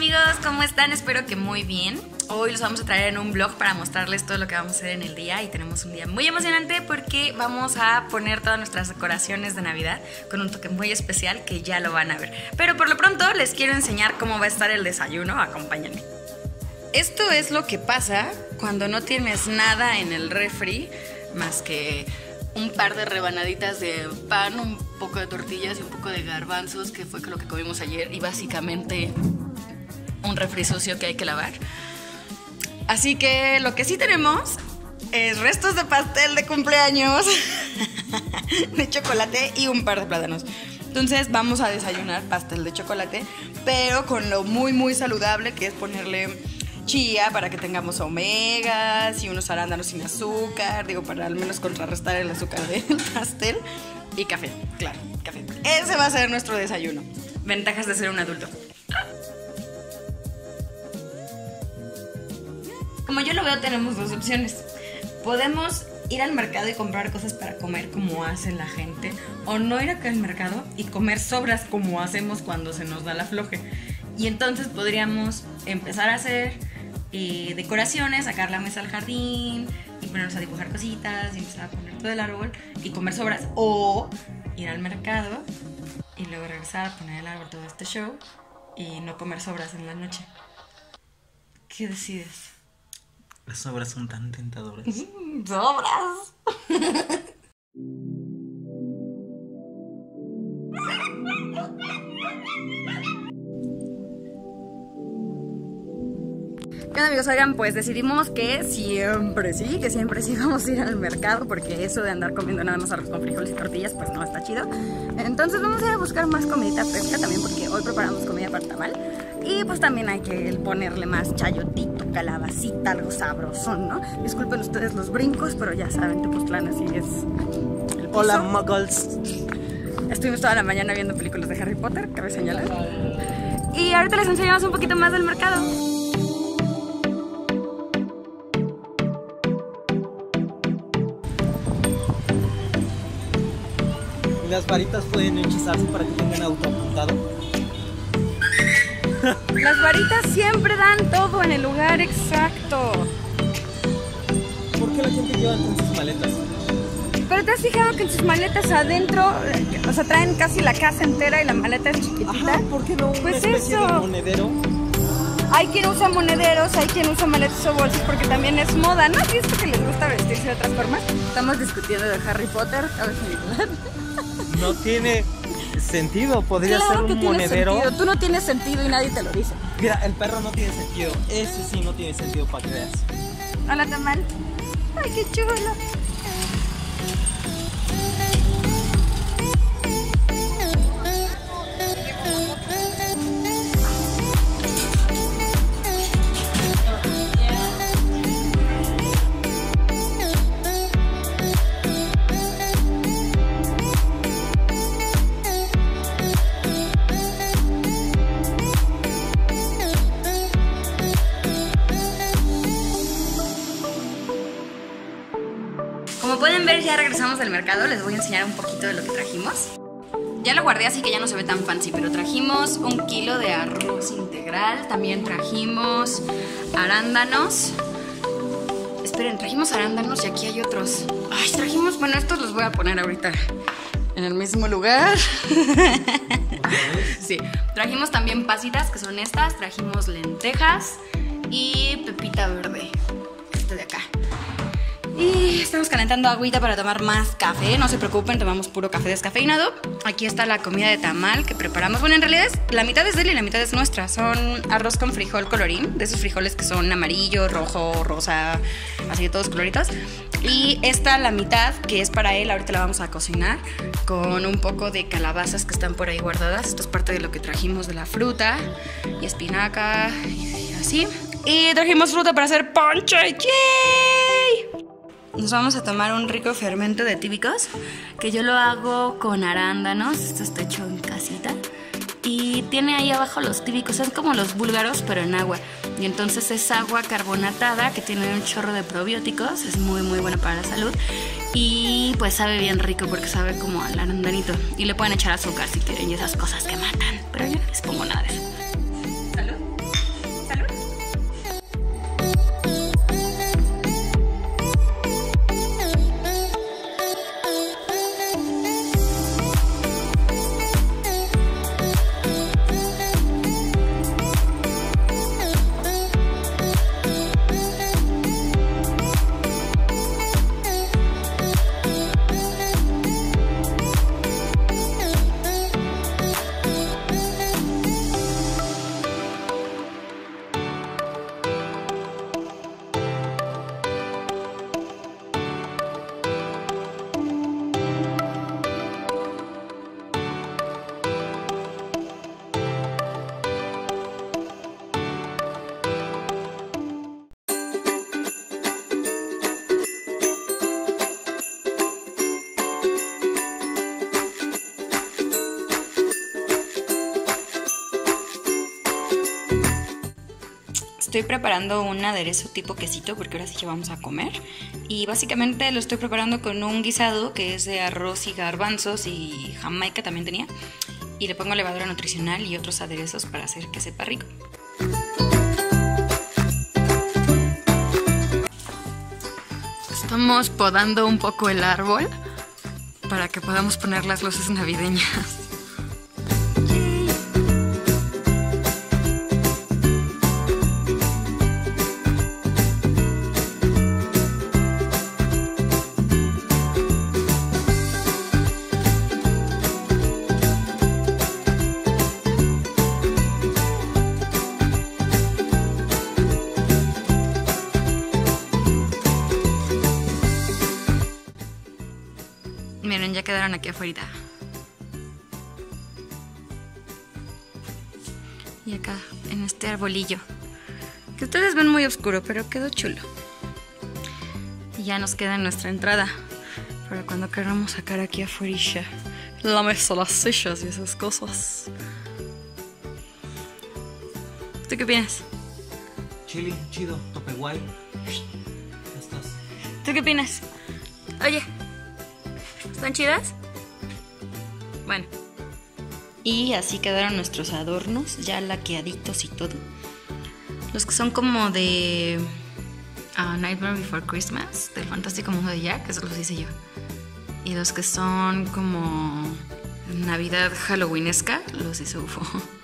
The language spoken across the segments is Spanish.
amigos, ¿cómo están? Espero que muy bien. Hoy los vamos a traer en un vlog para mostrarles todo lo que vamos a hacer en el día. Y tenemos un día muy emocionante porque vamos a poner todas nuestras decoraciones de Navidad con un toque muy especial que ya lo van a ver. Pero por lo pronto les quiero enseñar cómo va a estar el desayuno. Acompáñenme. Esto es lo que pasa cuando no tienes nada en el refri más que un par de rebanaditas de pan, un poco de tortillas y un poco de garbanzos, que fue lo que comimos ayer, y básicamente un refri sucio que hay que lavar. Así que lo que sí tenemos es restos de pastel de cumpleaños, de chocolate y un par de plátanos. Entonces vamos a desayunar pastel de chocolate, pero con lo muy saludable, que es ponerle chía para que tengamos omegas y unos arándanos sin azúcar, digo, para al menos contrarrestar el azúcar del pastel, y café, claro, café. Ese va a ser nuestro desayuno. Ventajas de ser un adulto. Como yo lo veo, tenemos dos opciones. Podemos ir al mercado y comprar cosas para comer como hace la gente, o no ir acá al mercado y comer sobras como hacemos cuando se nos da la floje. Y entonces podríamos empezar a hacer decoraciones, sacar la mesa al jardín y ponernos a dibujar cositas y empezar a poner todo el árbol y comer sobras, o ir al mercado y luego regresar a poner el árbol, todo este show, y no comer sobras en la noche. ¿Qué decides? Las sobras son tan tentadoras. ¡Sobras! ¿Qué onda, amigos? Oigan, pues decidimos que siempre sí vamos a ir al mercado, porque eso de andar comiendo nada más arroz con frijoles y tortillas pues no está chido. Entonces vamos a ir a buscar más comidita fresca también, porque hoy preparamos comida para tamal. Y pues también hay que ponerle más chayotito, calabacita, algo sabrosón, ¿no? Disculpen ustedes los brincos, pero ya saben, Tepoztlán así es el piso. Hola, muggles. Estuvimos toda la mañana viendo películas de Harry Potter, cabe señalar. Y ahorita les enseñamos un poquito más del mercado. Las varitas pueden hechizarse para que tengan autoapuntado. Las varitas siempre dan todo en el lugar exacto. ¿Por qué la gente lleva en sus maletas? Pero ¿te has fijado que en sus maletas adentro, o sea, traen casi la casa entera y la maleta es chiquitita? Ajá, ¿por qué no una Pues especie eso. de monedero? Hay quien usa monederos, hay quien usa maletas o bolsas porque también es moda. ¿No has visto que les gusta vestirse de otras formas? Estamos discutiendo de Harry Potter, ¿sabes? No tiene sentido, podría Claro ser que un tiene monedero. sentido. Tú no tienes sentido y nadie te lo dice. Mira, el perro no tiene sentido. Ese sí no tiene sentido, para que veas. Hola, tamal. Ay, qué chulo. Como pueden ver, ya regresamos del mercado. Les voy a enseñar un poquito de lo que trajimos. Ya lo guardé, así que ya no se ve tan fancy, pero trajimos 1 kilo de arroz integral. También trajimos arándanos. Esperen, trajimos arándanos y aquí hay otros. Ay, trajimos, bueno, estos los voy a poner ahorita en el mismo lugar. Sí, trajimos también pasitas, que son estas. Trajimos lentejas y pepita verde, este de acá. Y estamos calentando agüita para tomar más café. No se preocupen, tomamos puro café descafeinado. Aquí está la comida de tamal que preparamos. Bueno, en realidad la mitad es de él y la mitad es nuestra. Son arroz con frijol colorín, de esos frijoles que son amarillo, rojo, rosa, así de todos coloritos. Y esta, la mitad, que es para él, ahorita la vamos a cocinar con un poco de calabazas que están por ahí guardadas. Esto es parte de lo que trajimos de la fruta y espinaca y así. Y trajimos fruta para hacer ponche. ¡Yay! Nos vamos a tomar un rico fermento de tíbicos, que yo lo hago con arándanos. Esto está hecho en casita. Y tiene ahí abajo los tíbicos, son como los búlgaros, pero en agua. Y entonces es agua carbonatada que tiene un chorro de probióticos. Es muy buena para la salud. Y pues sabe bien rico porque sabe como al arandanito. Y le pueden echar azúcar si quieren y esas cosas que matan. Pero yo no les pongo nada de eso. Salud. Estoy preparando un aderezo tipo quesito porque ahora sí que vamos a comer. Y básicamente lo estoy preparando con un guisado que es de arroz y garbanzos y jamaica también tenía. Y le pongo levadura nutricional y otros aderezos para hacer que sepa rico. Estamos podando un poco el árbol para que podamos poner las luces navideñas. Miren, ya quedaron aquí afuera. Y acá, en este arbolillo. Que ustedes ven muy oscuro, pero quedó chulo. Y ya nos queda nuestra entrada. Para cuando queramos sacar aquí afuera la mesa, las sillas y esas cosas. ¿Tú qué opinas? Chile, chido, tope guay. Ya estás. ¿Tú qué opinas? Oye, ¿están chidas? Bueno. Y así quedaron nuestros adornos, ya laqueaditos y todo. Los que son como de Nightmare Before Christmas, del Fantástico Mundo de Jack, esos los hice yo. Y los que son como Navidad Halloweenesca, los hizo UFO.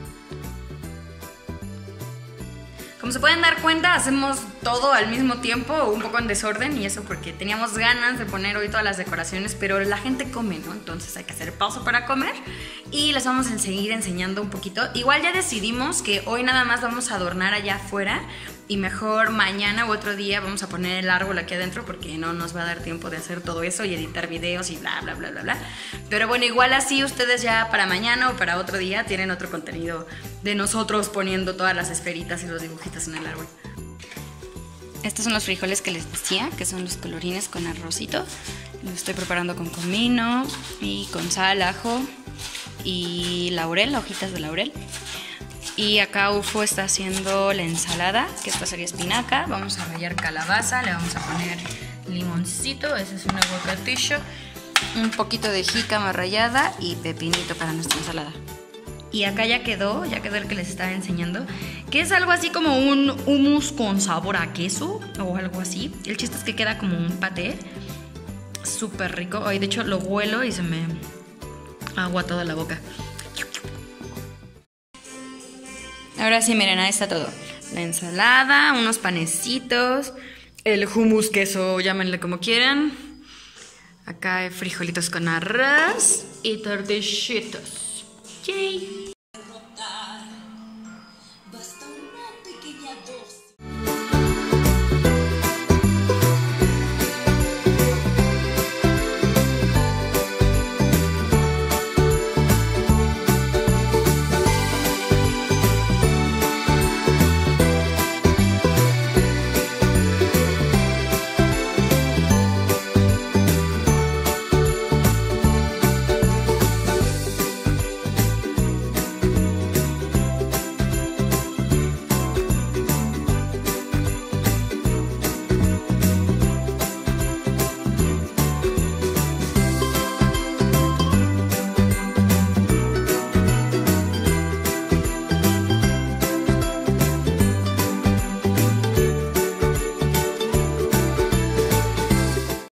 Como se pueden dar cuenta, hacemos todo al mismo tiempo, un poco en desorden, y eso porque teníamos ganas de poner hoy todas las decoraciones, pero la gente come, ¿no? Entonces hay que hacer pausa para comer y les vamos a seguir enseñando un poquito. Igual ya decidimos que hoy nada más vamos a adornar allá afuera y mejor mañana u otro día vamos a poner el árbol aquí adentro porque no nos va a dar tiempo de hacer todo eso y editar videos y bla, bla, bla, bla, bla. Pero bueno, igual así ustedes ya para mañana o para otro día tienen otro contenido de nosotros poniendo todas las esferitas y los dibujitos en el árbol. Estos son los frijoles que les decía, que son los colorines con arrocito. Los estoy preparando con comino y con sal, ajo y laurel, hojitas de laurel. Y acá UFO está haciendo la ensalada, que esta sería espinaca. Vamos a rallar calabaza, le vamos a poner limoncito, ese es un aguacatillo, un poquito de jícama rallada y pepinito para nuestra ensalada. Y acá ya quedó el que les estaba enseñando, que es algo así como un hummus con sabor a queso o algo así. El chiste es que queda como un paté súper rico. Hoy de hecho lo huelo y se me agua toda la boca. Ahora sí, miren, ahí está todo. La ensalada, unos panecitos, el hummus, queso, llámenle como quieran. Acá hay frijolitos con arroz y tortillitos. ¡Yay!